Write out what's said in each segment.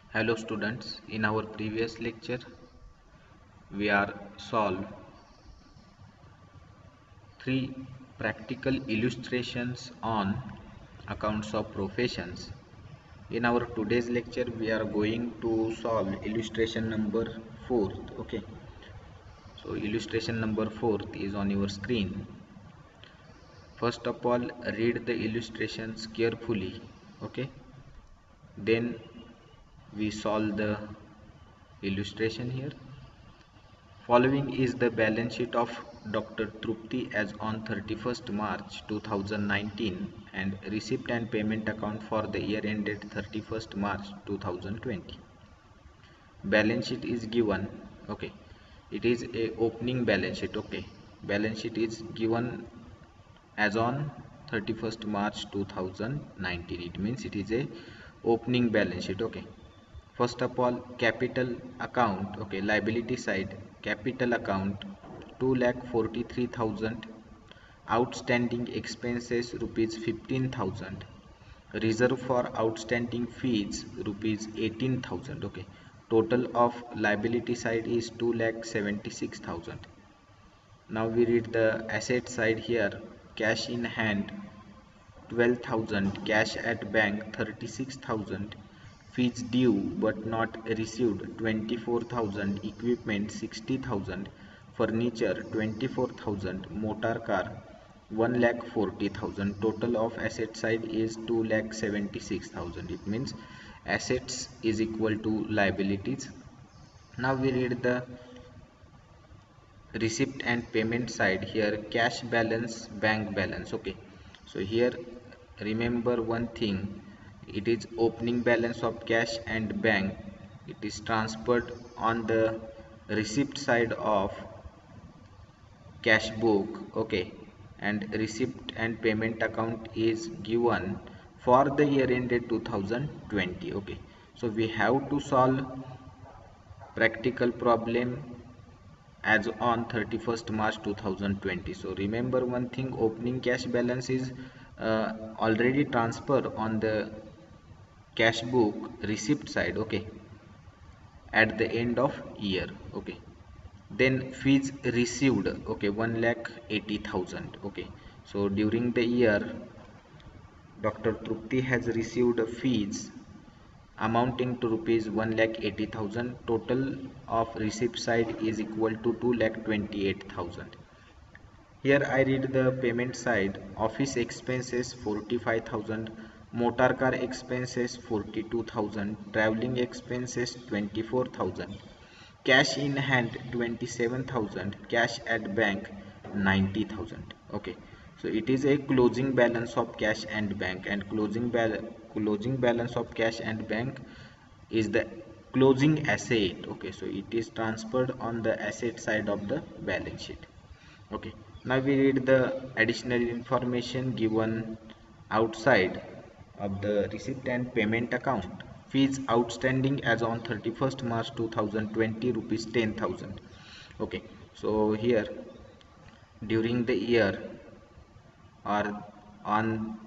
Hello students, in our previous lecture we are solve three practical illustrations on accounts of professions. In our today's lecture we are going to solve illustration number 4. Okay, so illustration number 4 is on your screen. First of all, read the illustrations carefully. Okay, then we solve the illustration here. Following is the balance sheet of Dr. Trupti as on 31st March 2019 and receipt and payment account for the year ended 31st March 2020. Balance sheet is given. Okay, it is a opening balance sheet. Okay, balance sheet is given as on 31st March 2019. It means it is a opening balance sheet. Okay, first of all, capital account. Okay, liability side, capital account 2,43,000, outstanding expenses rupees 15,000, reserve for outstanding fees rupees 18,000. Okay, total of liability side is 2,76,000. Now we read the asset side here. Cash in hand 12,000, cash at bank 36,000, fees due but not received 24,000, equipment 60,000, furniture 24,000, motor car 1,40,000. Total of asset side is 2,76,000. It means assets is equal to liabilities. Now we read the receipt and payment side here. Cash balance, bank balance. Okay, so here remember one thing, it is opening balance of cash and bank. It is transferred on the receipt side of cash book. Okay, and receipt and payment account is given for the year ended 2020. Okay, so we have to solve practical problem as on 31st March 2020. So remember one thing, opening cash balance is already transferred on the cash book receipt side. Okay, at the end of year. Okay, then fees received. Okay, 1,80,000. Okay, so during the year Dr. Trupti has received fees amounting to rupees 1,80,000. Total of receipt side is equal to 2,28,000. Here I read the payment side. Office expenses 45,000, motor car expenses 42,000, traveling expenses 24,000, cash in hand 27,000, cash at bank 90,000. Okay, so it is a closing balance of cash and bank, and closing balance of cash and bank is the closing asset. Okay, so it is transferred on the asset side of the balance sheet. Okay, now we read the additional information given outside of the receipt and payment account. Fees outstanding as on 31st March 2020 rupees 10,000. Okay, so here during the year or on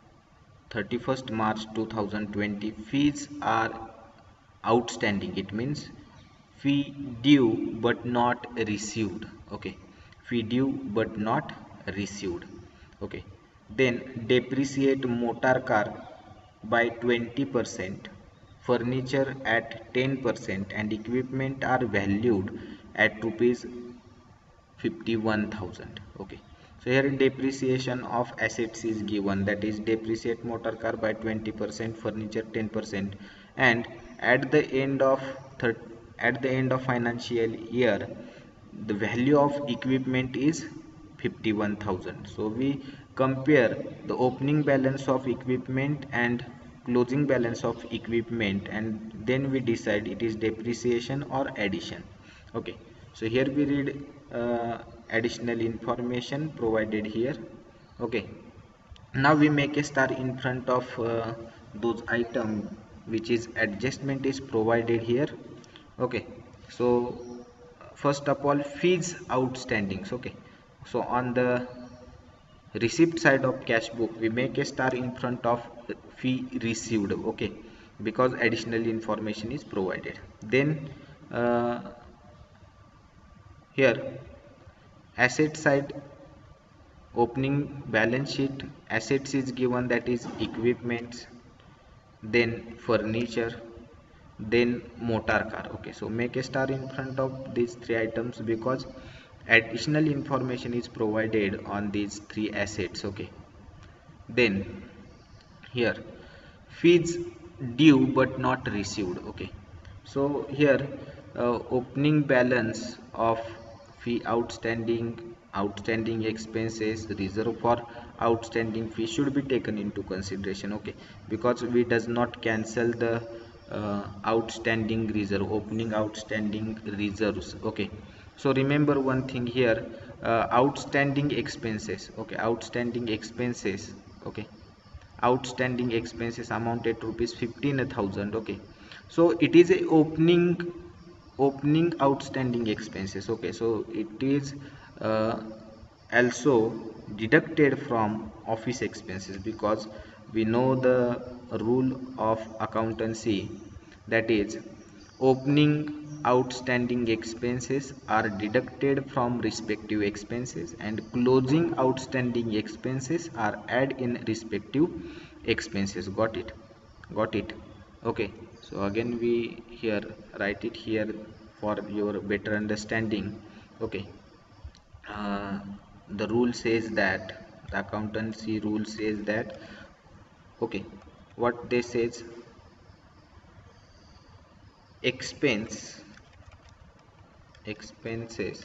31st March 2020 fees are outstanding. It means fee due but not received. Okay, fee due but not received. Okay, then depreciate motor car by 20%, furniture at 10%, and equipment are valued at rupees 51,000. Okay, so here depreciation of assets is given, that is depreciate motor car by 20%, furniture 10%, and at the end of financial year the value of equipment is 51,000. So we compare the opening balance of equipment and closing balance of equipment, and then we decide it is depreciation or addition. Okay, so here we read additional information provided here. Okay, now we make a star in front of those item which is adjustment is provided here. Okay, so first of all, fees outstandings. Okay, so on the receipt side of cash book we make a star in front of fee received. Okay, because additional information is provided. Then here asset side, opening balance sheet, assets is given, that is equipments, then furniture, then motor car. Okay, so make a star in front of these three items because additional information is provided on these three assets. Okay, then here fees due but not received. Okay, so here opening balance of fee outstanding, outstanding expenses, reserve for outstanding fee should be taken into consideration. Okay, because we does not cancel the outstanding reserve, opening outstanding reserves. Okay, so remember one thing here, outstanding expenses. Okay, outstanding expenses. Okay, outstanding expenses amounted to rupees 15,000. Okay, so it is a opening outstanding expenses. Okay, so it is uh, also deducted from office expenses because we know the rule of accountancy, that is opening outstanding expenses are deducted from respective expenses and closing outstanding expenses are added in respective expenses. Got it? Got it? Okay, so again we here write it here for your better understanding. Okay, uh, the rule says that, the accountancy rule says that, okay, what they says, expenses.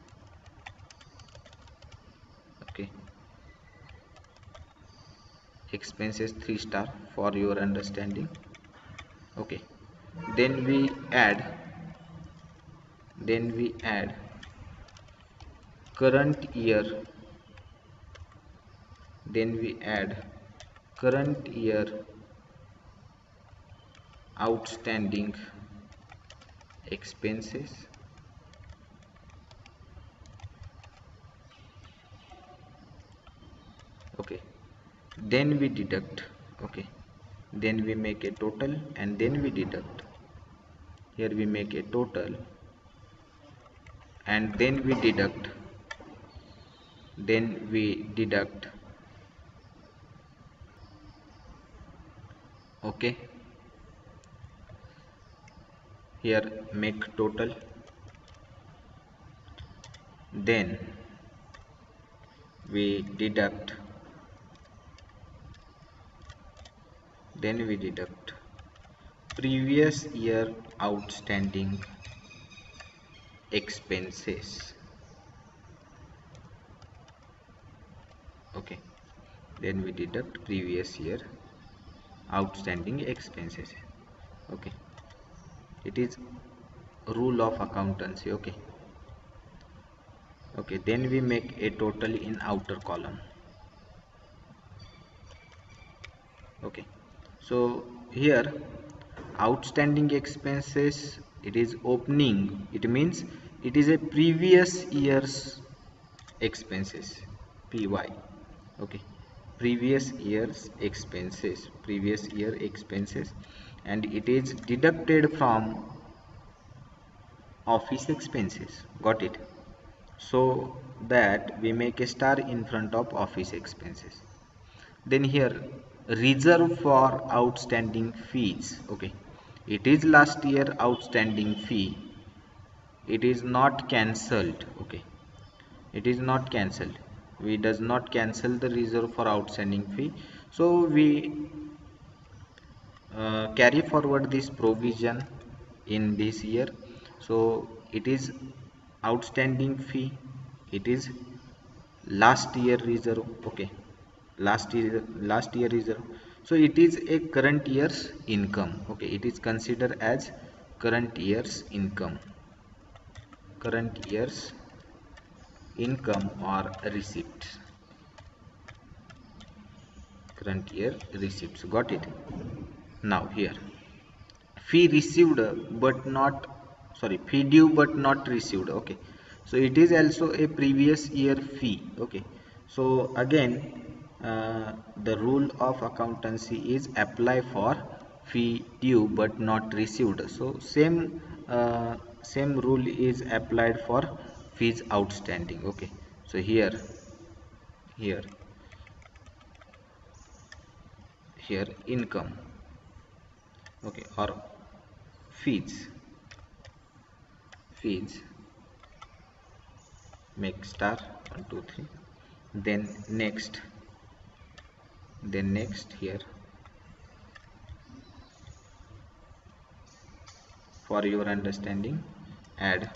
Okay, expenses 3 star for your understanding. Okay, then we add, current year, then we add current year outstanding expenses. Okay, then we deduct. Okay, then we make a total and then we deduct. Here we make a total and then we deduct, then we deduct. Okay, here make total, then we deduct, previous year outstanding expenses. Okay, then we deduct previous year outstanding expenses. Okay, it is rule of accountancy. Okay, okay, then we make a total in outer column. Okay, so here outstanding expenses, it is opening, it means it is a previous year's expenses, py. Okay, previous year's expenses, previous year expenses, and it is deducted from office expenses. Got it? So that we make a star in front of office expenses. Then here reserve for outstanding fees. Okay, it is last year outstanding fee, it is not cancelled. Okay, it is not cancelled, we does not cancel the reserve for outstanding fee, so we carry forward this provision in this year. So it is outstanding fee, it is last year reserve. Okay, last year reserve, so it is a current year's income. Okay, it is considered as current year's income, current year's income or receipts, current year receipts. Got it? Now here fee received but not, sorry, fee due but not received. Okay, so it is also a previous year fee. Okay, so again the rule of accountancy is apply for fee due but not received. So same rule is applied for fees outstanding. Okay, so here here income, okay, or fees, make star 1 2 3, then next here for your understanding, add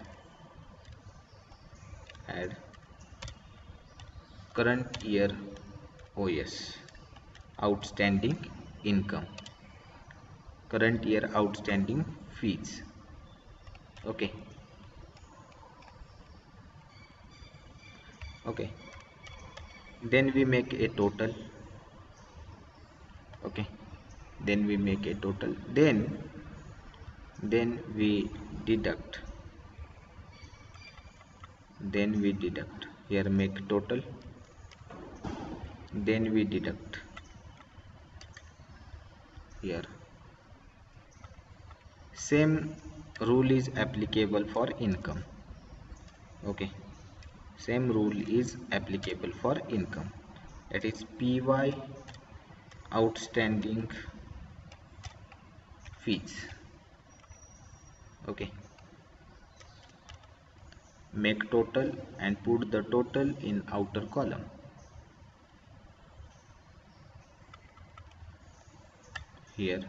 current year OS, outstanding income, current year outstanding fees. Okay, okay, then we make a total. Okay, then we make a total, then we deduct, here make total, then we deduct here. Same rule is applicable for income. Okay, same rule is applicable for income, that is PY outstanding fees. Okay, make total and put the total in outer column. Here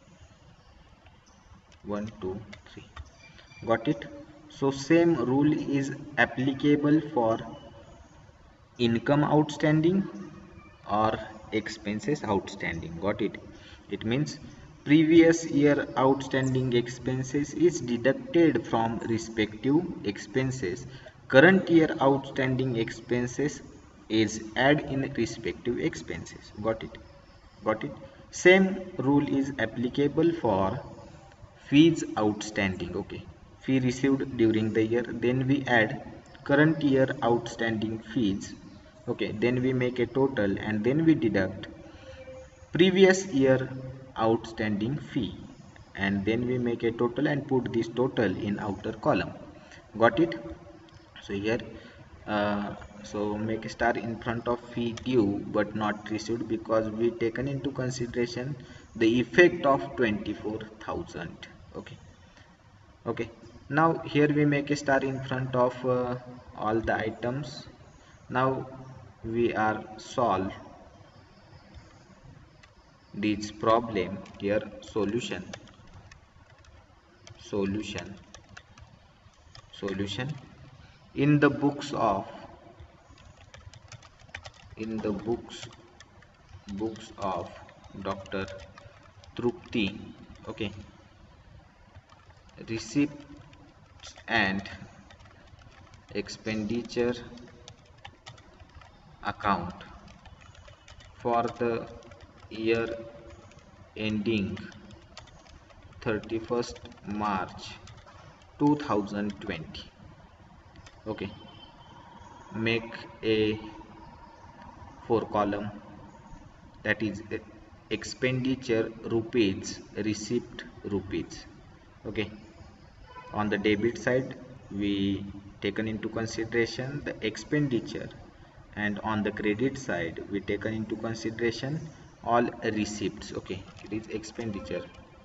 1 2 3, got it? So same rule is applicable for income outstanding or expenses outstanding. Got it? It means previous year outstanding expenses is deducted from respective expenses, current year outstanding expenses is add in respective expenses. Got it? Same rule is applicable for fees outstanding. Okay, fee received during the year, then we add current year outstanding fees. Okay, then we make a total and then we deduct previous year outstanding fee, and then we make a total and put this total in outer column. Got it? So here so make a star in front of fee due but not received, because we taken into consideration the effect of 24,000. Okay, okay, now here we make a star in front of all the items. Now we are solve this problem. Here solution solution in the books of books of Dr. Trupti. Okay, receipts and expenditure account for the year ending 31st March 2020. Okay, make a 4 column, that is expenditure rupees, receipt rupees. Okay, on the debit side we taken into consideration the expenditure, and on the credit side we taken into consideration all receipts. Okay, it is expenditure,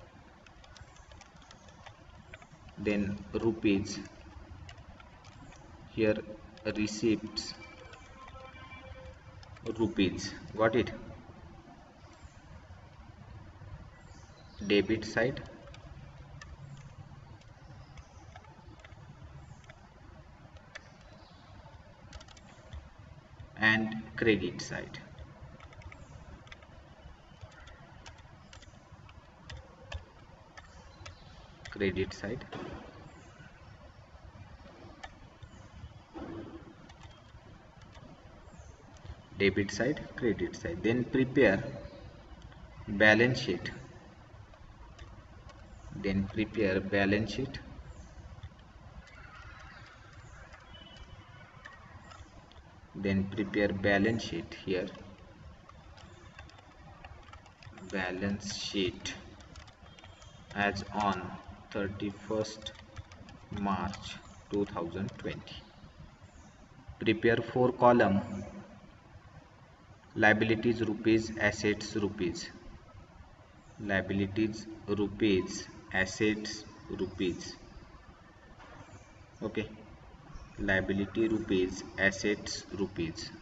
then rupees, here receipts rupees. Got it? Debit side and credit side. Credit side, debit side, credit side. Then prepare balance sheet, then prepare balance sheet, then prepare balance sheet. Here balance sheet as on 31st March 2020. Prepare 4 column: liabilities rupees, assets rupees, liabilities rupees, assets rupees. Okay, liability rupees, assets rupees.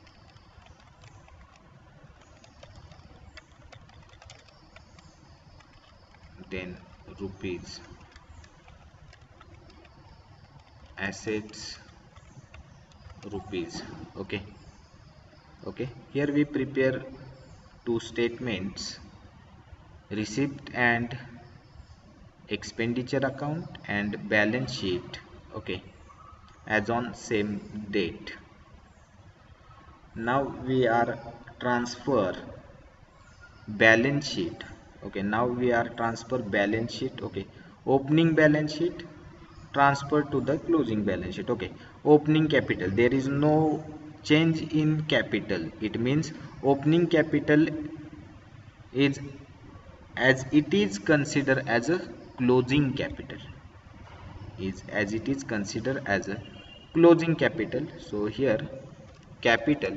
Then rupees, assets rupees. Okay, okay, here we prepare two statements: receipt and expenditure account and balance sheet. Okay, as on same date. Now we are transfer balance sheet. Okay, now we are transfer balance sheet. Okay, opening balance sheet transfer to the closing balance sheet. Okay, opening capital, there is no change in capital. It means opening capital is as it is considered as a closing capital, is as it is considered as a closing capital. So here capital.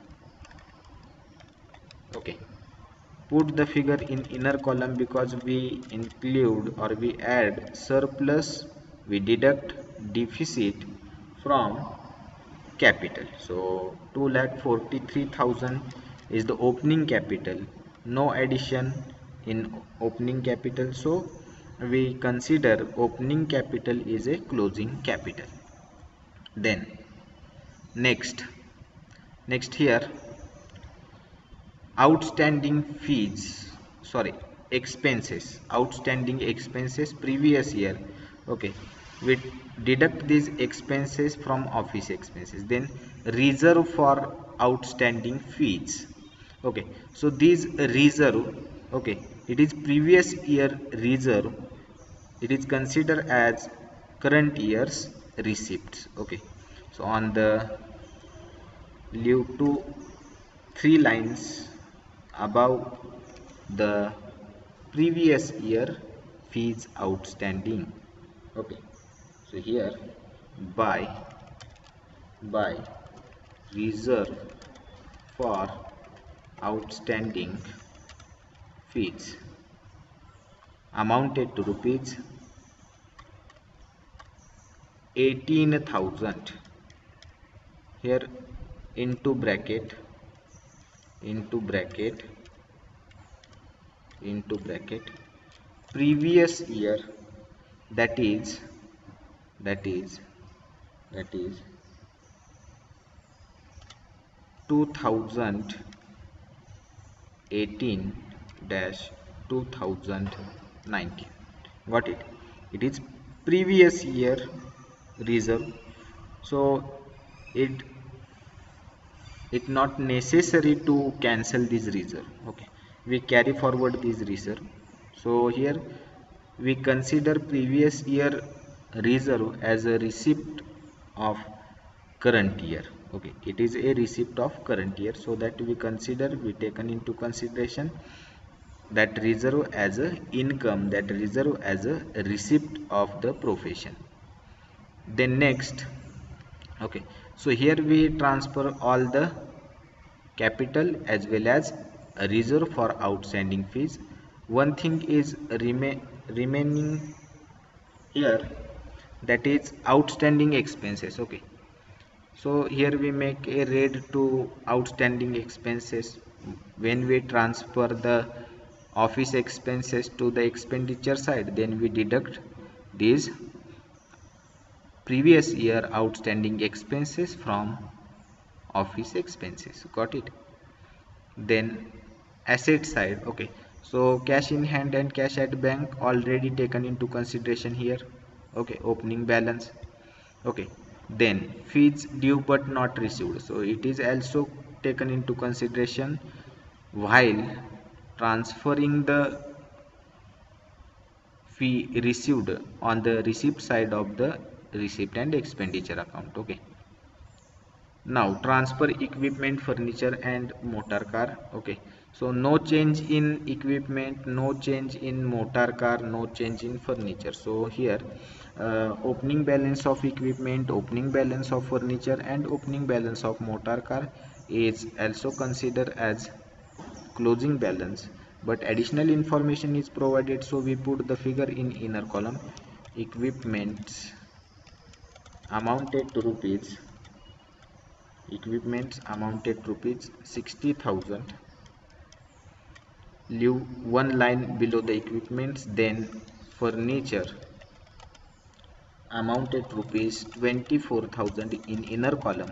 Okay, put the figure in inner column because we include or we add surplus, we deduct deficit from capital. So 2,43,000 is the opening capital, no addition in opening capital, so we consider opening capital is a closing capital. Then next here, outstanding fees, sorry, expenses, outstanding expenses previous year. Okay, we deduct these expenses from office expenses. Then reserve for outstanding fees. Okay, so these reserve, okay, it is previous year reserve, it is considered as current year's receipts. Okay, so on the leave two three lines above the previous year fees outstanding. Okay, so here by reserve for outstanding fees amounted to rupees 18,000. Here into bracket previous year, that is 2018 dash 2019. Got it? It is previous year reserve, so it not necessary to cancel this reserve. Okay, we carry forward this reserve. So here we consider previous year reserve as a receipt of current year. Okay, it is a receipt of current year, so that we taken into consideration that reserve as a income, that reserve as a receipt of the profession. Then next, okay, so here we transfer all the capital as well as a reserve for outstanding fees. One thing is remaining here, that is outstanding expenses. Okay, so here we make a raid to outstanding expenses. When we transfer the office expenses to the expenditure side, then we deduct these previous year outstanding expenses from office expenses. Got it? Then asset side. Okay, so cash in hand and cash at bank already taken into consideration here. Okay, opening balance. Okay, then fees due but not received, so it is also taken into consideration while transferring the fee received on the receipt side of the receipt and expenditure account. Okay, now transfer equipment, furniture and motor car. Okay, So no change in equipment, no change in motor car, no change in furniture. So here opening balance of equipment, opening balance of furniture and opening balance of motor car is also considered as closing balance, but additional information is provided, so we put the figure in inner column. Equipments amounted to rupees, equipments amounted to rupees 60,000. Leave one line below the equipments. Then furniture amounted to rupees 24,000 in inner column.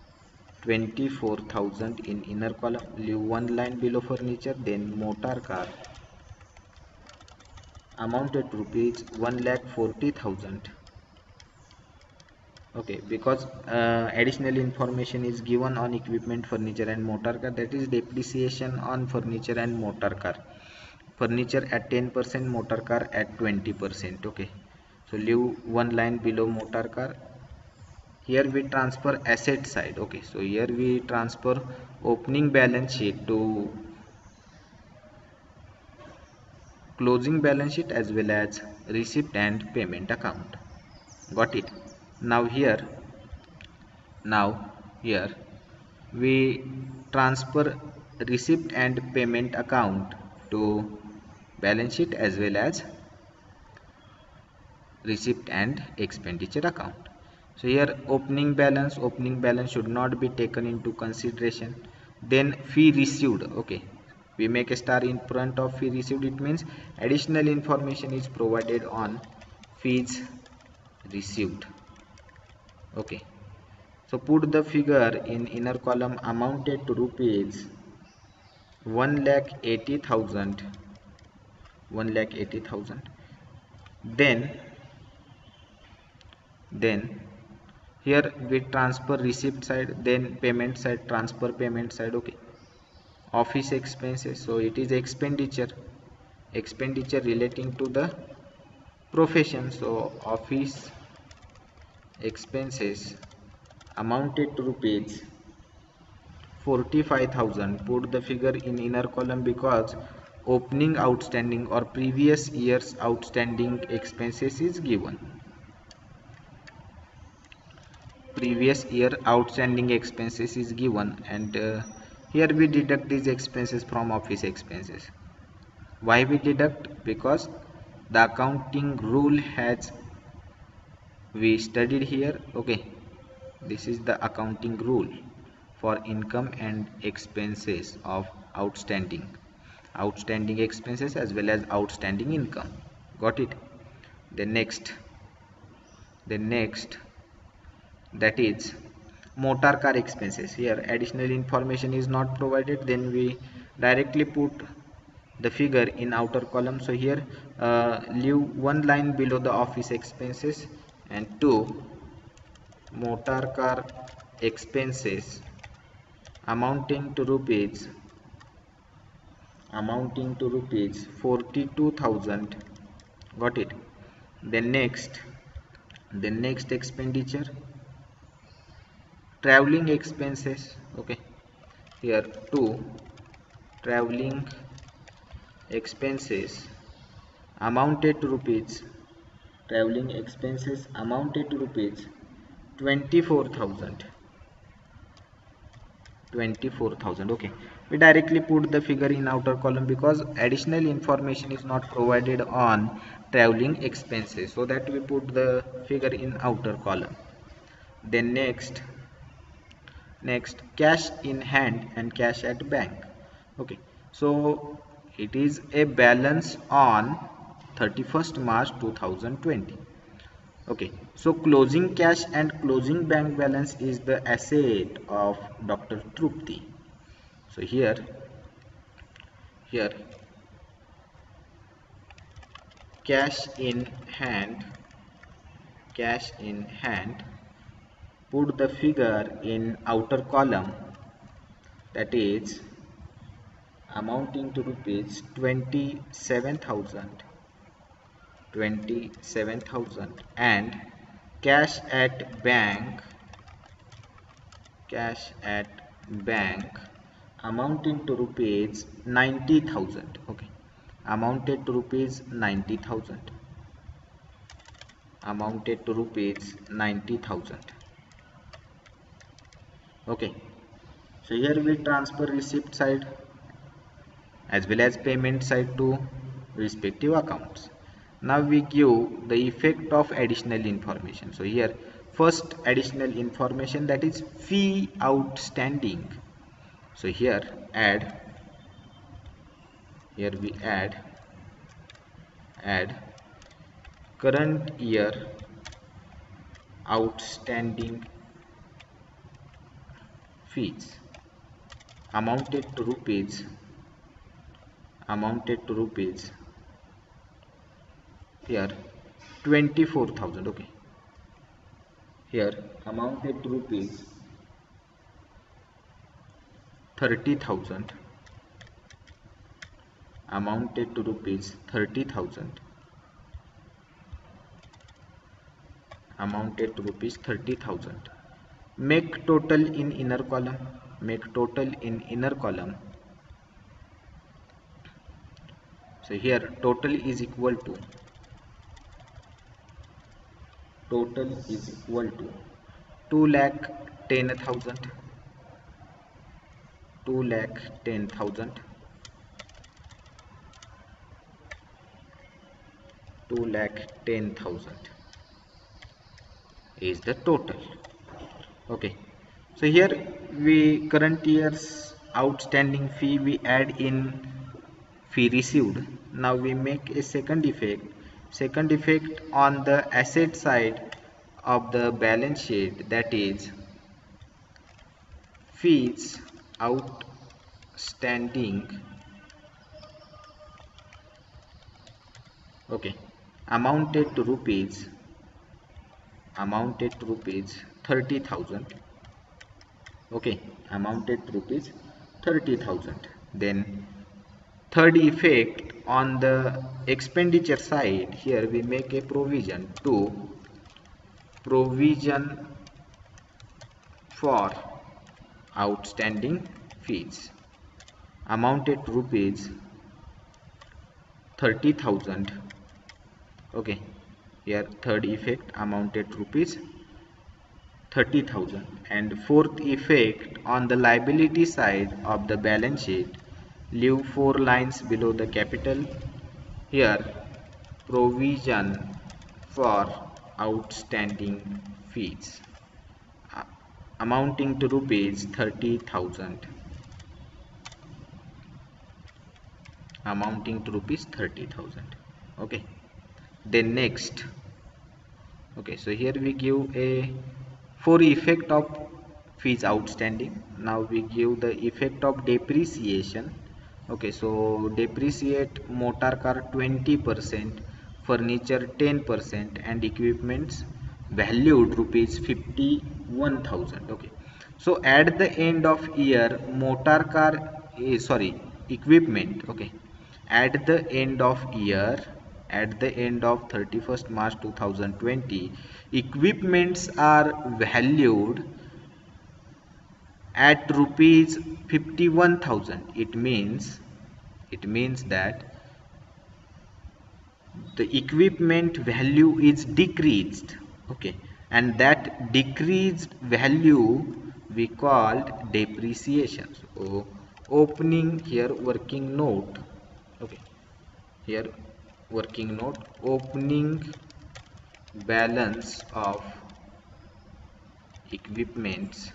24,000 in inner column. Leave one line below furniture. Then motor car amounted to rupees 1,40,000. Okay, because additional information is given on equipment, furniture and motor car, that is depreciation on furniture and motor car. Furniture at 10%, motor car at 20%. Okay, so leave one line below motor car. Here we transfer asset side. Okay, so here we transfer opening balance sheet to closing balance sheet as well as receipt and payment account. Got it? Now here we transfer receipt and payment account to balance sheet as well as receipt and expenditure account. So here opening balance should not be taken into consideration. Then fee received. Okay, we make a star in front of fee received. It means additional information is provided on fees received. Okay, so put the figure in inner column amounted to rupees 1,80,000. 1,80,000. Then here we transfer receipt side, then payment side, transfer payment side. Okay, office expenses, so it is expenditure relating to the profession. So office expenses amounted to rupees 45,000. Put the figure in inner column because opening outstanding or previous year's outstanding expenses is given. Previous year outstanding expenses is given, and here we deduct these expenses from office expenses. Why we deduct? Because the accounting rule has we studied here. Okay, this is the accounting rule for income and expenses of outstanding expenses as well as outstanding income. Got it? The next that is motor car expenses. Here additional information is not provided, then we directly put the figure in outer column. So here leave one line below the office expenses and two motor car expenses amounting to rupees 42,000. Got it? Then next expenditure, traveling expenses. Okay, here two traveling expenses amounted to rupees 24,000. Okay, we directly put the figure in outer column because additional information is not provided on traveling expenses, so that we put the figure in outer column. Then next cash in hand and cash at bank. Okay, so it is a balance on 31st March 2020. Okay, so closing cash and closing bank balance is the asset of Dr. Trupti. So here cash in hand, put the figure in outer column, that is amounting to rupees 27,000. And cash at bank amounting to rupees 90,000. Okay, amounted to rupees 90,000, amounted to rupees 90,000. Okay, so here we transfer receipt side as well as payment side to respective accounts. Now we give the effect of additional information. So here first additional information, that is fee outstanding. So here we add current year outstanding fees amounted to rupees here 24,000. Okay, here amounted to rupees 30,000, amounted to rupees 30,000, amounted to rupees 30,000. Make total in inner column, make total in inner column. So here total is equal to 2,10,000, 2,10,000, 2,10,000 is the total. Okay, so here we current year's outstanding fee we add in fee received. Now we make a second effect on the asset side of the balance sheet, that is fees outstanding. Okay, amounted to rupees 30,000. Okay, amounted to rupees 30,000. Then third effect on the expenditure side, here we make a provision for outstanding fees amounted to rupees 30,000. Okay, here third effect amounted to rupees 30,000. And fourth effect on the liability side of the balance sheet, leave 4 lines below the capital. Here provision for outstanding fees amounting to rupees 30,000, amounting to rupees 30,000. Okay, then next, okay, so here we give a for effect of fees outstanding. Now we give the effect of depreciation. Okay, so depreciate motor car 20%, furniture 10%, and equipments valued rupees 51,000. Okay, so at the end of year motor car equipment. Okay, at the end of year, at the end of 31st March 2020, equipments are valued at rupees 51,000. It means that the equipment value is decreased. Okay, and that decreased value we called depreciation. So opening here working note. Okay, here working note, opening balance of equipments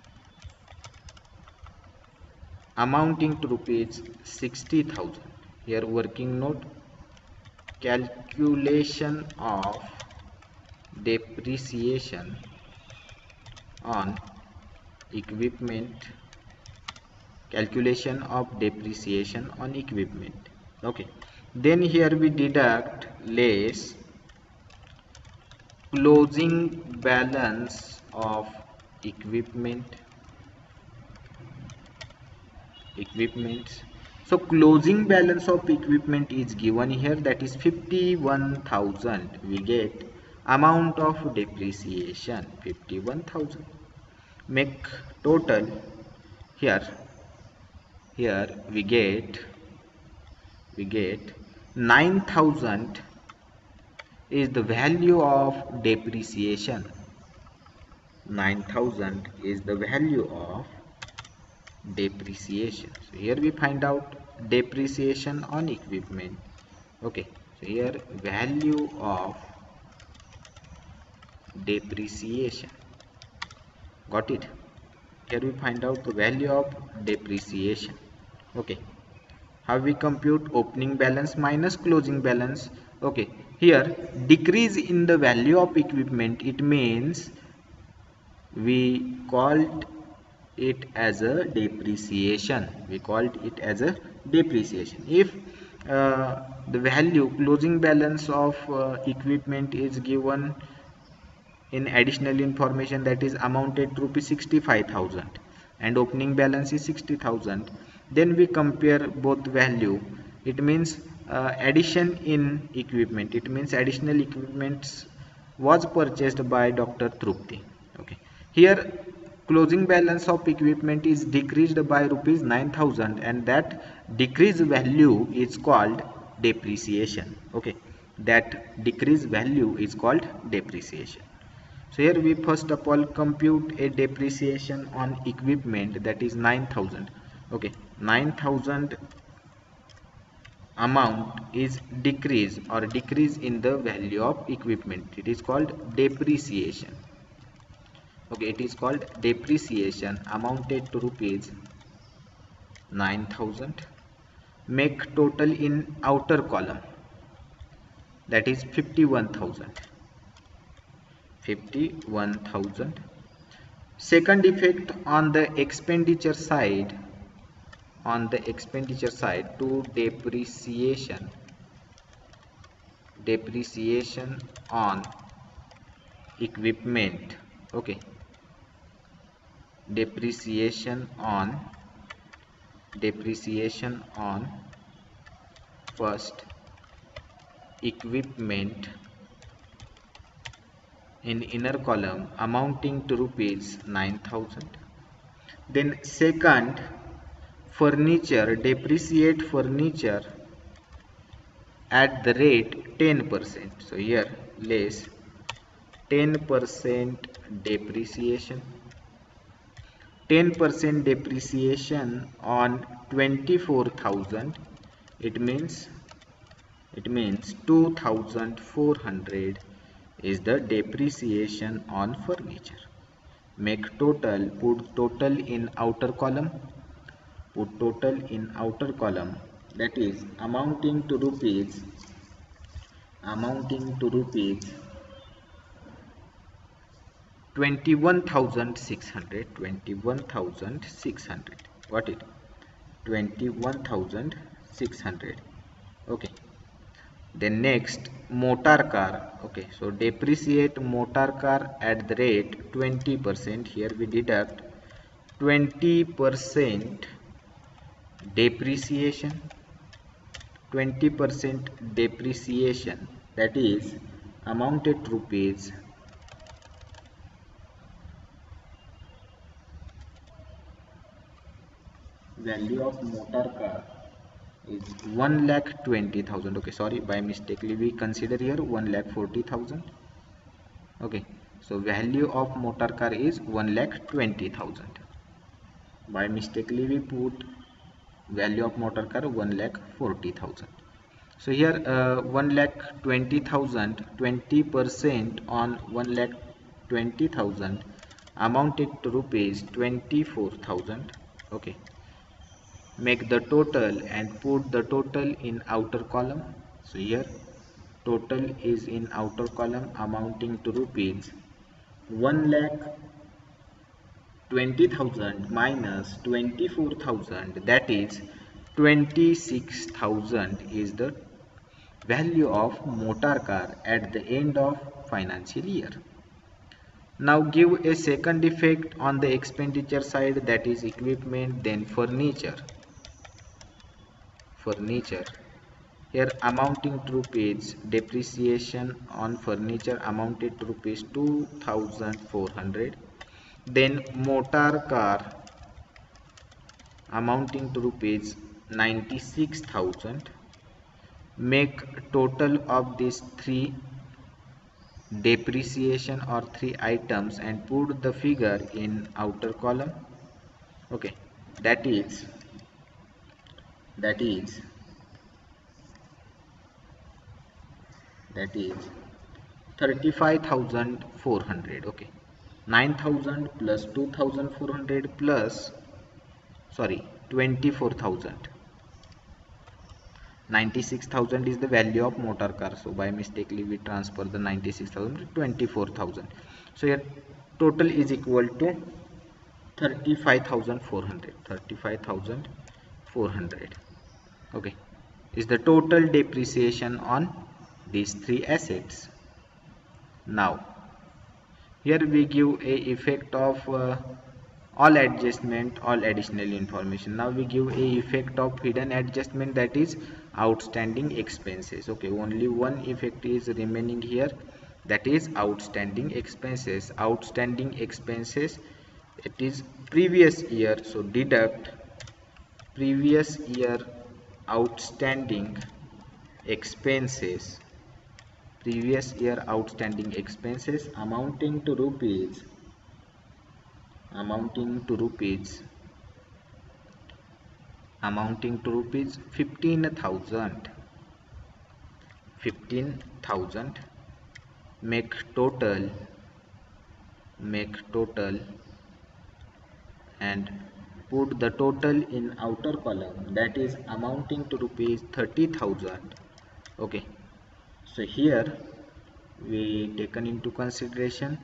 amounting to rupees 60,000. Here working note, calculation of depreciation on equipment, calculation of depreciation on equipment. Okay, then here we deduct less closing balance of equipments. So closing balance of equipment is given here, that is 51,000. We get amount of depreciation 51,000. Make total here here we get 9,000 is the value of depreciation. 9,000 is the value of depreciation. So here we find out depreciation on equipment. Okay, so here value of depreciation. Got it? Here we find out the value of depreciation. Okay, how we compute opening balance minus closing balance? Okay, here decrease in the value of equipment, it means we called it as a depreciation. We called it as a depreciation. If the value closing balance of equipment is given in additional information, that is amounted to rupees 65,000 and opening balance is 60,000, then we compare both value. It means addition in equipment, it means additional equipments was purchased by Dr. Trupti. Okay, here closing balance of equipment is decreased by rupees 9,000 and that decreased value is called depreciation. Okay, that decreased value is called depreciation. So here we first of all compute a depreciation on equipment, that is 9,000. Okay, 9,000 amount is decrease in the value of equipment. It is called depreciation. Okay, it is called depreciation, amounted to rupees 9,000. Make total in outer column, that is 51,000. 51,000. Second effect on the expenditure side, to depreciation on equipment. Okay, depreciation on first equipment in inner column amounting to rupees 9,000. Then second, furniture, depreciate furniture at the rate 10%. So here less 10% depreciation. 10% depreciation on 24,000, it means 2,400 is the depreciation on furniture. Make total, put total in outer column, that is amounting to rupees 21,600. Got it? 21,600. Okay, then next motor car. Okay, so depreciate motor car at the rate 20%. Here we deduct 20% depreciation. 20% depreciation, that is amounted to rupees 1,20,000. Okay, sorry, by mistakenly we consider here 1,40,000. Okay, so value of motor car is 1,20,000. By mistakenly we put value of motor car 1,40,000. So here 1,20,000, 20% on 1,20,000 amounted to rupees 24,000. Okay, make the total and put the total in outer column. So here total is in outer column amounting to rupees 1,20,000 minus 24,000, that is 26,000 is the value of motor car at the end of financial year. Now give a second effect on the expenditure side, that is equipment, then furniture. Here amounting to rupees, depreciation on furniture amounted to rupees 2,400. Then motor car amounting to rupees 96,000. Make total of these three depreciation or three items and put the figure in outer column. Okay, that is that is that is 35,400. Okay, 9,000 plus 2,400 plus, sorry, 24,000. 96,000 is the value of motor car, so by mistakenly we transfer the 96,000 to 24,000. So here total is equal to 35,400. 35,400, okay, is the total depreciation on these three assets. Now here we give a effect of all adjustment, all additional information. Now we give a effect of hidden adjustment, that is outstanding expenses. Okay, only one effect is remaining here, that is outstanding expenses. Outstanding expenses, it is previous year, so deduct previous year outstanding expenses. Previous year outstanding expenses amounting to rupees 15,000. 15,000. Make total and put the total in outer column, that is amounting to rupees 30,000. Okay, so here we taken into consideration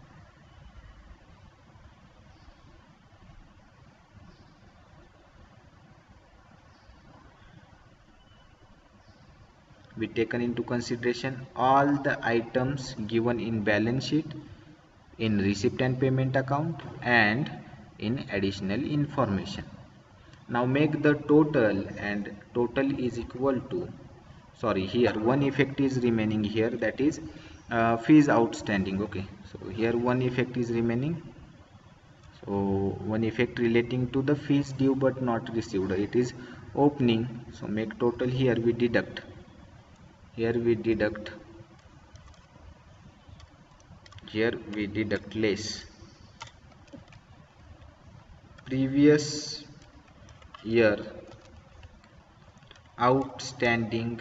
all the items given in balance sheet, in receipt and payment account, and in additional information. Now make the total, and total is equal to, sorry, here one effect is remaining here, that is fees outstanding. Okay, so here one effect is remaining, so one effect relating to the fees due but not received, it is opening. So make total, here we deduct less previous year outstanding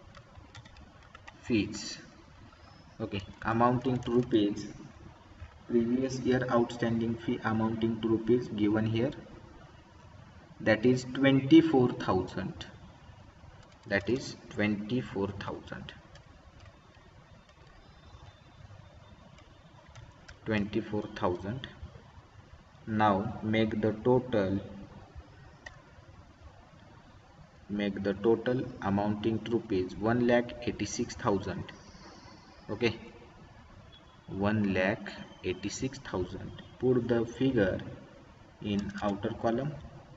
fees. Okay, amounting to rupees, previous year outstanding fee amounting to rupees given here, that is 24,000. That is 24,000. 24,000. Now make the total amounting to rupees 1,86,000. Okay, 1,86,000. Put the figure in outer column,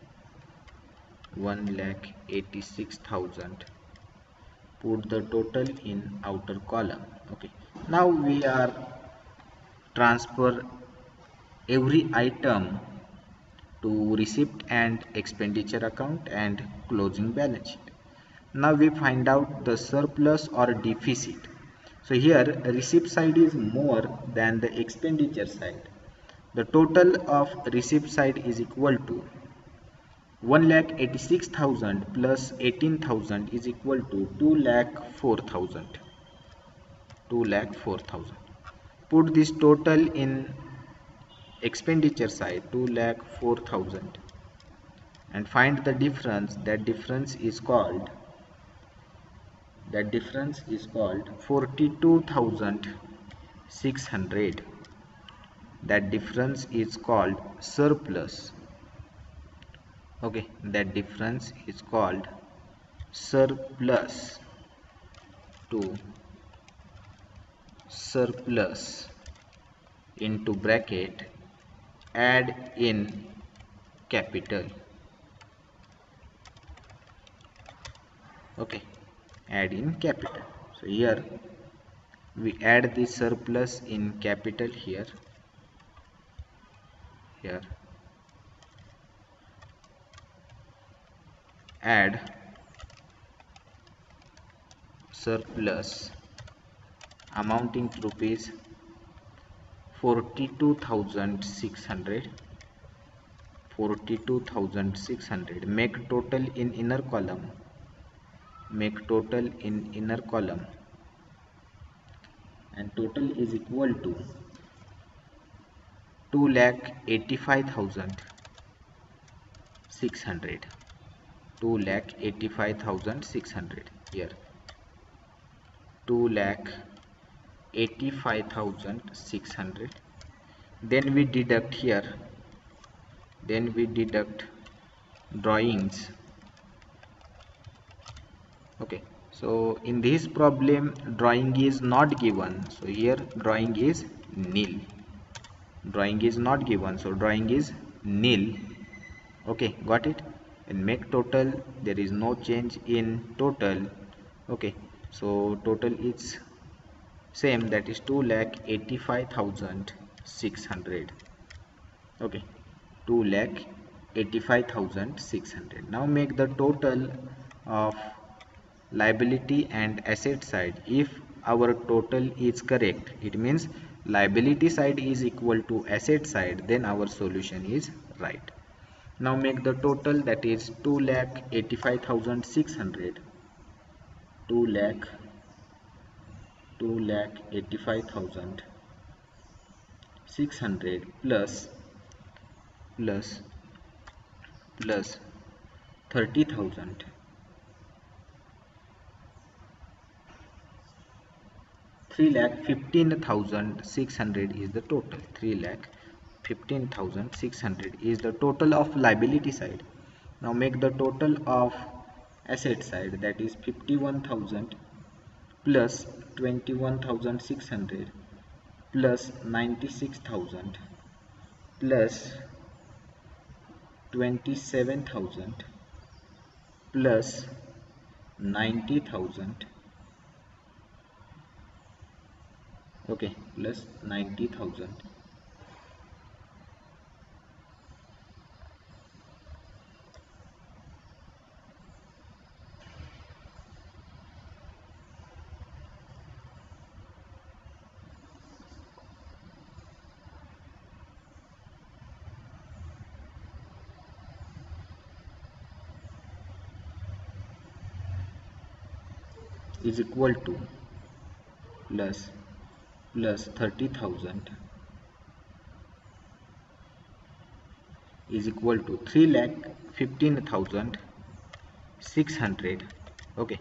1,86,000. Put the total in outer column. Okay, now we are transfer every item to receipt and expenditure account and closing balance sheet. Now we find out the surplus or deficit. So here receipt side is more than the expenditure side. The total of receipt side is equal to 1,86,000 plus 18,000 is equal to 2,04,000. 2,04,000. Put this total in expenditure side, 2,04,000, and find the difference. That difference is called 42,600. That difference is called surplus. Okay, that difference is called surplus to surplus into bracket add in capital. Okay, add in capital. So here we add the surplus in capital here. add surplus amounting to rupees 42,600. Make total in inner column. And total is equal to 2,85,600. 2,85,600 here. 2,85,600. Then we deduct here. Drawings. Okay, so in this problem drawing is not given, so here drawing is nil. Drawing is not given, so drawing is nil. Okay, got it? And make total, there is no change in total. Okay, so total is same, that is 2,85,600. okay, 2,85,600. now make the total of liability and asset side. If our total is correct, it means liability side is equal to asset side, then our solution is right. Now make the total, that is 2,85,600. 2,85,600 plus 30,000. 3,15,600 is the total. 3,15,600 is the total of liability side. Now make the total of asset side, that is 51,000 plus 21,600 plus 96,000 plus 27,000 plus 90,000. okay, plus 90,000. is equal to plus 30,000 is equal to 3,15,600. okay,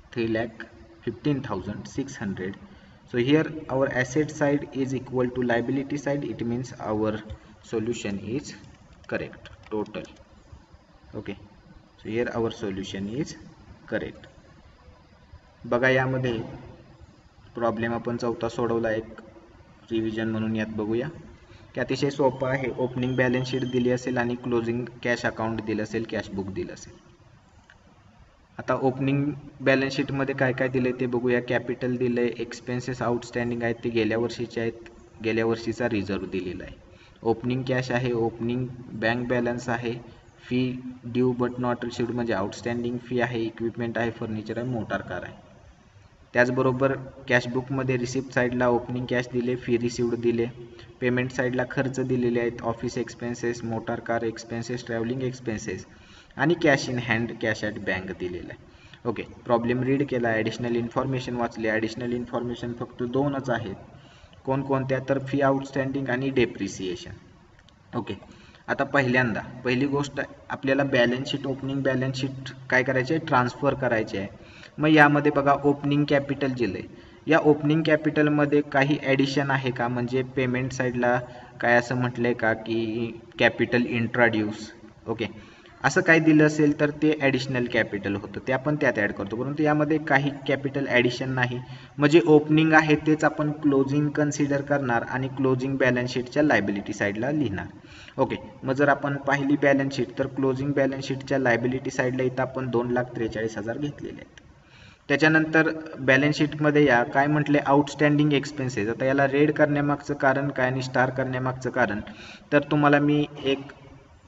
3,15,600. so here our asset side is equal to liability side, it means our solution is correct, total. okay, so here our solution is correct. बघा यामध्ये problem आपण चौथा सोडवला, एक revision म्हणून यात बघूया की अतिशय सोपा आहे. ओपनिंग बॅलन्स शीट दिली असेल आणि क्लोजिंग कॅश अकाउंट दिलं असेल, कॅश बुक दिलं असेल. आता ओपनिंग बॅलन्स शीट मध्ये काय काय दिले ते बघूया. कॅपिटल दिलंय, एक्सपेन्सेस आउटस्टँडिंग आहेत ते गेल्या वर्षीचे आहेत, गेल्या वर्षीचा रिझर्व दिलेला आहे. ओपनिंग कॅश आहे, ओपनिंग बँक बॅलन्स आहे, fee due but not received म्हणजे आउटस्टँडिंग फी आहे, इक्विपमेंट आहे, फर्निचर आहे, मोटार कार आहे. त्याचबरोबर कॅश बुकमध्ये रिसिप्ट साईडला ओपनिंग कॅश दिले, फी रिसिव्ड दिले, पेमेंट साईडला खर्च दिलेले आहेत, office expenses, motor car expenses, travelling expenses आणि cash in hand, cash at bank दिलेला आहे. ओके, प्रॉब्लेम रीड केला, ॲडिशनल इन्फॉर्मेशन वाचले. ॲडिशनल इन्फॉर्मेशन फक्त दोनच आहेत, कोणकोणत्या तर फी आउटस्टँडिंग आणि डेप्रिसिएशन. ओके, आता पहिली गोष्ट आपल्याला balance sheet, opening balance sheet काय करायचे आहे, ट्रान्सफर करायचे आहे. मग यामध्ये बघा ओपनिंग कॅपिटल दिले, या ओपनिंग कॅपिटलमध्ये काही ॲडिशन आहे का, म्हणजे पेमेंट साईडला काय असं म्हटलंय का की कॅपिटल इंट्रोड्यूस. ओके, असं काय दिलं असेल तर ते ॲडिशनल कॅपिटल होतं, ते आपण त्यात ॲड करतो. परंतु यामध्ये काही कॅपिटल ॲडिशन नाही, म्हणजे ओपनिंग आहे तेच आपण क्लोजिंग कन्सिडर करणार आणि क्लोजिंग बॅलन्स शीटच्या लायबिलिटी साईडला लिहिणार. ओके, मग जर आपण पाहिली बॅलन्स शीट तर क्लोजिंग बॅलन्स शीटच्या लायबिलिटी साईडला इथं आपण 2,43,000 घेतलेले आहेत. त्याच्यानंतर बॅलन्स शीटमध्ये या काय म्हटले, आउटस्टँडिंग एक्सपेन्सेस. आता याला रेड करण्यामागचं कारण काय आणि स्टार करण्यामागचं कारण, तर तुम्हाला मी एक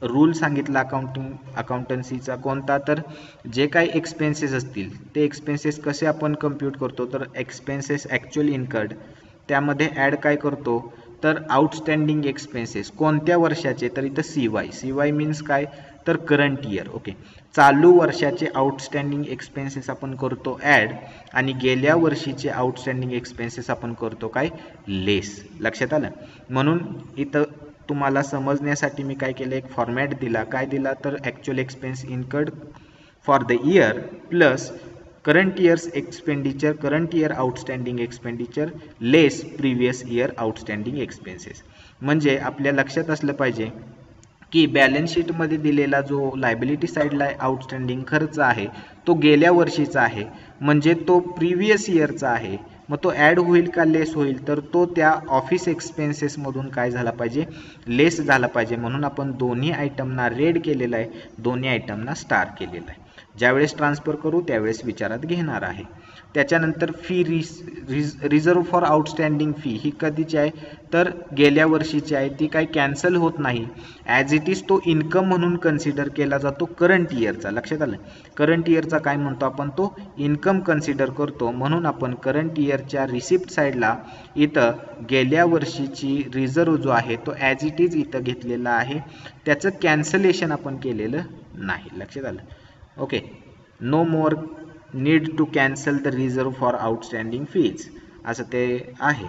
रूल सांगितला अकाउंटन्सीचा कोणता, तर जे काही एक्सपेन्सेस असतील ते एक्सपेन्सेस कसे आपण कम्प्यूट करतो, तर एक्सपेन्सेस ॲक्च्युअल इन्कर्ड त्यामध्ये ॲड काय करतो, तर आउटस्टँडिंग एक्सपेन्सेस कोणत्या वर्षाचे, तर इथं CY मीन्स काय, तर करंट इयर. ओके, चालू वर्षाचे आउटस्टँडिंग एक्सपेन्सेस आपण करतो ॲड आणि गेल्या वर्षीचे आउटस्टँडिंग एक्सपेन्सेस आपण करतो काय, लेस. लक्षात आलं. म्हणून इथं तुम्हाला समजण्यासाठी मी काय केलं, एक फॉर्मॅट दिला. काय दिला, तर actual expense incurred for the year plus current year's expenditure, current year outstanding expenditure less previous year outstanding expenses. म्हणजे आपल्या लक्षात असलं पाहिजे की बॅलन्स शीटमध्ये दिलेला जो लायबिलिटी साईडला आउटस्टँडिंग खर्च आहे तो गेल्या वर्षीचा आहे, म्हणजे तो प्रिव्हियस इयरचा आहे. मग तो ॲड होईल का लेस होईल, तर तो त्या ऑफिस एक्सपेन्सेसमधून काय झाला पाहिजे, लेस झाला पाहिजे. म्हणून आपण दोन्ही आयटमना रेड केलेला आहे, दोन्ही आयटमना स्टार केलेला आहे. ज्यावेळेस ट्रान्सफर करू त्यावेळेस विचारात घेणार आहे. त्याच्यानंतर fee reserve for outstanding fee ही कधीची आहे, तर गेल्या वर्षीची आहे. ती काही कॅन्सल होत नाही, ॲज इट इज तो इन्कम म्हणून कन्सिडर केला जातो करंट इयरचा. लक्षात आलं. करंट इयरचा काय म्हणतो आपण, तो इन्कम कन्सिडर करतो. म्हणून आपण करंट इयरच्या रिसिप्ट साईडला इथं गेल्या वर्षीची रिझर्व जो आहे तो ॲज इट इज इथं घेतलेला आहे, त्याचं कॅन्सलेशन आपण केलेलं नाही. लक्षात आलं. Okay, no more need to cancel the reserve for outstanding fees असं ते आहे.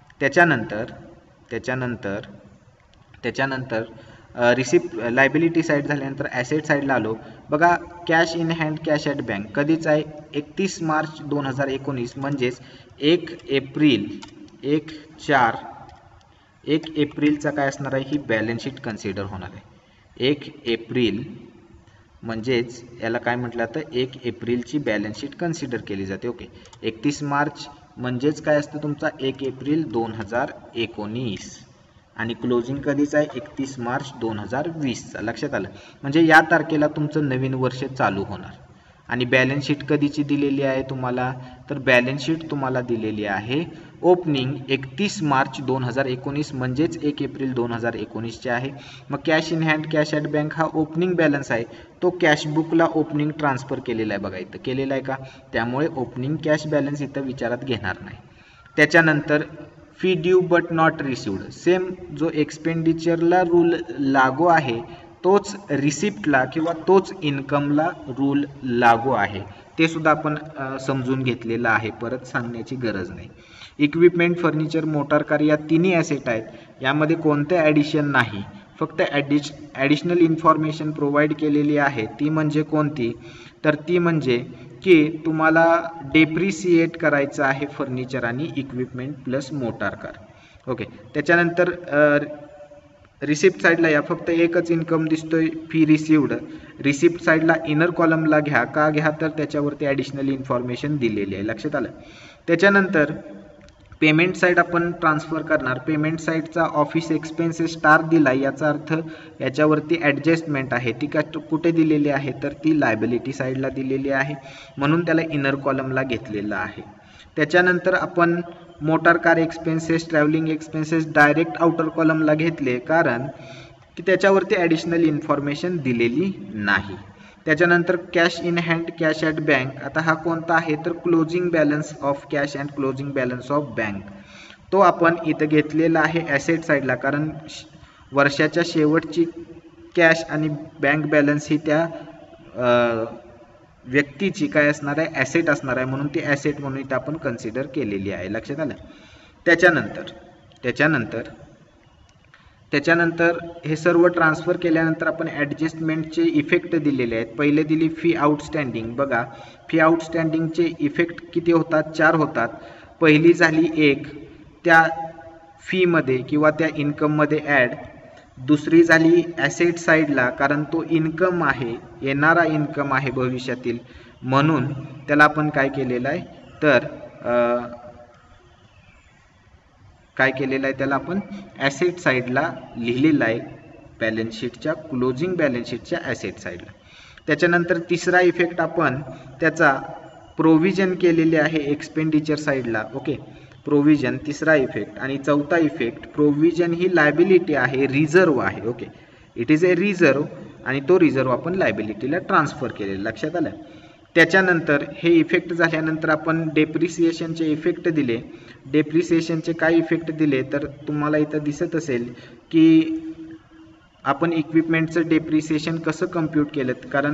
त्याच्यानंतर रिसिप्ट लायबिलिटी साईड झाल्यानंतर ॲसेट साईडला आलो. बघा, cash in hand, cash at bank कधीच आहे, 31 मार्च 2019 म्हणजेच 1 एप्रिलचा काय असणार आहे, ही बॅलन्स शीट कन्सिडर होणार आहे. 1 एप्रिल म्हणजेच याला काय म्हटलं तर 1 एप्रिलची बॅलन्स शीट कन्सिडर केली जाते. ओके, 31 मार्च म्हणजेच काय असतं तुमचा 1 एप्रिल 2019 आणि क्लोजिंग कधीच आहे, 31 मार्च 2020चा. लक्षात आलं. म्हणजे या तारखेला तुमचं नवीन वर्ष चालू होणार. आणि बॅलन्स शीट कधीची दिलेली आहे तुम्हाला, तर बॅलन्स शीट तुम्हाला दिलेली आहे ओपनिंग 31 मार्च 2019 म्हणजेच 1 एप्रिल 2019चे आहे. मग cash in hand, cash at bank हा ओपनिंग बॅलन्स आहे, तो कॅश बुकला ओपनिंग ट्रान्सफर केलेला आहे. बघा इथं केलेला आहे का, त्यामुळे ओपनिंग कॅश बॅलन्स इथं विचारात घेणार नाही. त्याच्यानंतर fee due but not received, same जो एक्सपेंडिचरला रूल लागू आहे तोच रिसिप्टला किंवा तोच इन्कमला रूल लागू आहे. ते सुद्धा आपण समजून घेतलेलं आहे, परत सांगण्याची गरज नाही. इक्विपमेंट, फर्निचर, मोटार कार या तिन्ही ॲसेट आहेत. यामध्ये कोणते ॲडिशन नाही, फक्त ॲडिशनल इन्फॉर्मेशन प्रोव्हाइड केलेली आहे. ती म्हणजे कोणती, तर ती म्हणजे की तुम्हाला डेप्रिसिएट करायचं आहे फर्निचर आणि equipment plus motor car. Okay, त्याच्यानंतर रिसिप्ट साईडला या फक्त एकच इन्कम दिसतोय, फी रिसिव्ड. रिसिप्ट साईडला इनर कॉलमला घ्या, का घ्या तर त्याच्यावरती ॲडिशनल इन्फॉर्मेशन दिलेली आहे. लक्षात आलं. त्याच्यानंतर पेमेंट साईड आपण ट्रान्सफर करणार. पेमेंट साईडचा ऑफिस एक्सपेन्सेस स्टार दिला, याचा अर्थ याच्यावरती ॲडजस्टमेंट आहे. ती का कुठे दिलेली आहे, तर ती लायबिलिटी साईडला दिलेली आहे, म्हणून त्याला इनर कॉलमला घेतलेलं आहे. त्याच्यानंतर आपण motor car expenses, travelling expenses direct outer कॉलमला घेतले, कारण की त्याच्यावरती ॲडिशनल इन्फॉर्मेशन दिलेली नाही. त्याच्यानंतर cash in hand, cash at bank. आता हा कोणता आहे, तर closing balance of cash and closing balance of bank. तो आपण इथं घेतलेला आहे ॲसेट साईडला, कारण वर्षाच्या शेवटची कॅश आणि बँक बॅलन्स ही त्या व्यक्तीची काय असणार आहे, ॲसेट असणार आहे, म्हणून ती ॲसेट म्हणून इथं आपण कन्सिडर केलेली आहे. लक्षात आलं. त्याच्यानंतर हे सर्व ट्रान्सफर केल्यानंतर आपण ॲडजस्टमेंटचे इफेक्ट दिलेले आहेत. पहिले दिली फी आउटस्टँडिंग. बघा, फी आउटस्टँडिंगचे इफेक्ट किती होतात, 4 होतात. पहिली झाली 1 त्या फीमध्ये किंवा त्या इन्कममध्ये ॲड. दुसरी झाली ॲसेट साईडला, कारण तो इन्कम आहे, येणारा इन्कम आहे भविष्यातील, म्हणून त्याला आपण काय केलेलं आहे, तर त्याला आपण ॲसेट साईडला लिहिलेलं आहे, बॅलन्स शीटच्या क्लोजिंग बॅलन्स शीटच्या ॲसेट साईडला. त्याच्यानंतर तिसरा इफेक्ट आपण त्याचा प्रोव्हिजन केलेले आहे एक्सपेंडिचर साईडला. ओके, प्रोव्हिजन तिसरा इफेक्ट. आणि चौथा इफेक्ट, प्रोव्हिजन ही लायबिलिटी आहे, रिझर्व आहे. Okay, it is a reserve आणि तो रिझर्व आपण लायबिलिटीला ट्रान्सफर केलेला. लक्षात आलं. त्याच्यानंतर हे इफेक्ट झाल्यानंतर आपण डेप्रिसिएशनचे इफेक्ट दिले. डेप्रिसिएशनचे काय इफेक्ट दिले तर तुम्हाला इथं दिसत असेल की आपण इक्विपमेंटचं डेप्रिसिएशन कसं कम्प्यूट केलं, कारण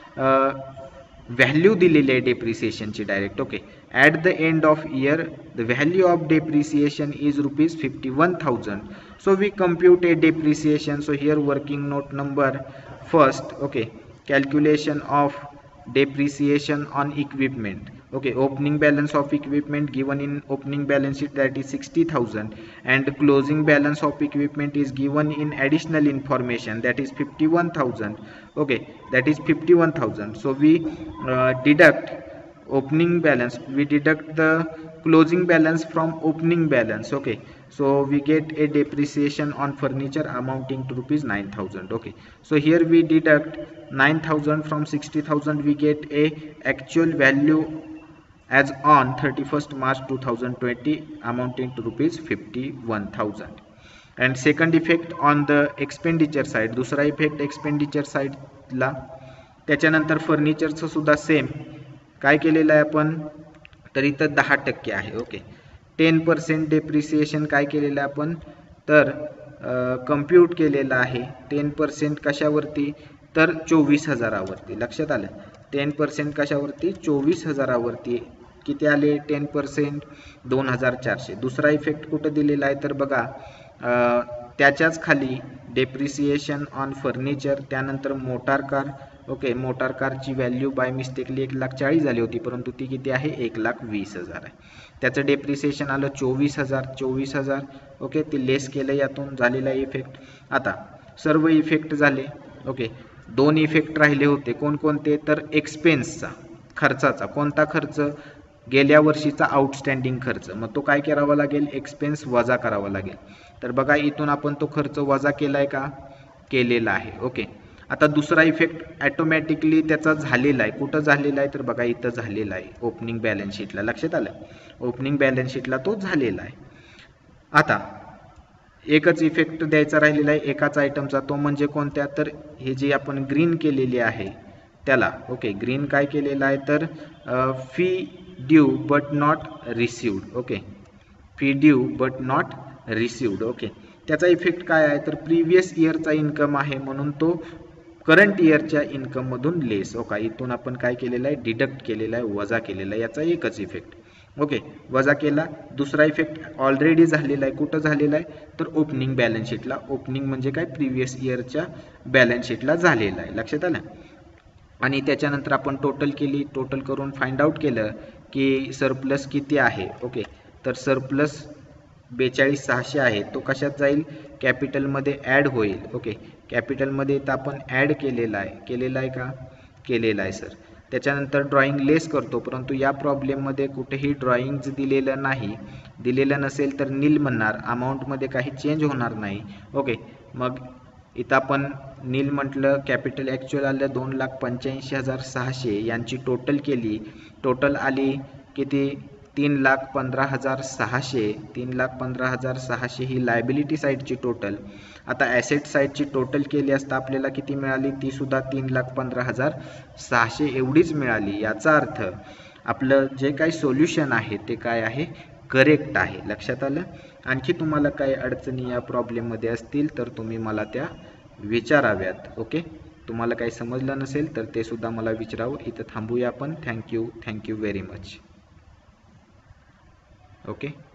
व्हॅल्यू दिलेली आहे डेप्रिसिएशनची direct. Okay, at the end of year the value of depreciation is ₹51,000. So we compute a depreciation. So here working note number first. Okay, calculation of depreciation on equipment. Okay, opening balance of equipment given in opening balance sheet, that is 60,000, and closing balance of equipment is given in additional information, that is 51,000. Okay, that is 51,000. So we deduct opening balance, we deduct the closing balance from opening balance. Okay, so we get a depreciation on furniture amounting to ₹9,000. Okay, so here we deduct 9,000 from 60,000, we get a actual value as on 31st March 2020 amounting to ₹51,000. And second effect on the expenditure side, दुसरा effect expenditure साईडला. त्याच्यानंतर फर्निचरचं सुद्धा same काय केलेलं आहे आपण, तर इथं 10% आहे. ओके, 10% डेप्रिसिएशन काय केलेलं आहे आपण, तर कम्प्यूट केलेलं आहे. 10% कशावरती, तर 24,000वरती. लक्षात आलं. 10% कशावरती, 24,000वरती. किती आले 10%, 2,400. दुसरा इफेक्ट कुठं दिलेला आहे तर बघा त्याच्याच खाली डेप्रिसिएशन ऑन फर्निचर, त्यानंतर मोटार कार. ओके, मोटार कारची व्हॅल्यू बाय मिस्टेकली 1,40,000 झाली होती, परंतु ती किती आहे 1,20,000 आहे. त्याचं डेप्रिसिएशन आलं 24,000. ओके, ती लेस केलं, यातून झालेला इफेक्ट. आता सर्व इफेक्ट झाले. ओके, 2 इफेक्ट राहिले होते. कोणकोणते, तर एक्सपेन्सचा, खर्चाचा. कोणता खर्च, गेल्या वर्षीचा आउटस्टँडिंग खर्च. मग तो काय करावा लागेल, एक्सपेन्स वजा करावा लागेल. तर बघा इथून आपण तो खर्च वजा केलाय का, केलेला आहे. ओके, आता दुसरा इफेक्ट ऑटोमॅटिकली त्याचा झालेला आहे. कुठं झालेला आहे तर बघा इथं झालेला आहे, ओपनिंग बॅलन्स शीटला. लक्षात आलं, ओपनिंग बॅलन्स शीटला तो झालेला आहे. आता एकच इफेक्ट द्यायचा राहिलेला आहे एकाच आयटमचा, तो म्हणजे कोणत्या, तर हे जे आपण ग्रीन केलेली आहे त्याला. ओके, ग्रीन काय केलेलं आहे तर fee due but not received. Okay, fee due but not received. Okay, त्याचा इफेक्ट काय आहे तर प्रिव्हियस इयरचा इन्कम आहे म्हणून तो करंट इयरच्या इन्कम मधून लेस. ओके, इथून आपण काय केलेलं आहे, डिडक्ट केलेला आहे, वजा केलेला आहे. याचा एकच इफेक्ट. ओके, वजा केला. दुसरा इफेक्ट ऑलरेडी झालेला आहे. कुठं झालेला आहे तर ओपनिंग बॅलन्स शीटला. ओपनिंग म्हणजे काय, प्रिव्हियस इयरच्या बॅलन्स शीटला झालेला आहे. लक्षात आलं. आणि त्याच्यानंतर आपण टोटल केली. टोटल करून फाइंड आउट केलं की सरप्लस किती आहे. ओके, तर सरप्लस 42,600 आहे. तो कशात जाईल, कॅपिटलमध्ये ॲड होईल. ओके, कॅपिटलमध्ये तर आपण ॲड केलेला आहे. केलेला आहे का, केलेला आहे सर. त्याच्यानंतर ड्रॉइंग लेस करतो, परंतु या प्रॉब्लेममध्ये कुठेही ड्रॉइंग दिलेलं नाही. दिलेलं नसेल तर नील म्हणणार, अमाऊंटमध्ये काही चेंज होणार नाही. ओके, मग इथं आपण नील म्हटलं. कॅपिटल ॲक्च्युअल आलं 2,85,600. यांची टोटल केली. टोटल आली किती, 3,15,600. 3,15,600 ही लायबिलिटी साईडची टोटल. आता ॲसेट साईडची टोटल केली असता आपल्याला किती मिळाली, ती सुद्धा 3,15,600 एवढीच मिळाली. याचा अर्थ आपलं जे काही सोल्युशन आहे ते काय आहे, करेक्ट आहे. लक्षात आलं. आणखी तुम्हाला काही अडचणी या प्रॉब्लेममध्ये असतील तर तुम्ही मला त्या विचाराव्यात. ओके, तुम्हाला काही समजलं नसेल तर ते सुद्धा मला विचारावं. इथं थांबूया आपण. Thank you very much. ओके.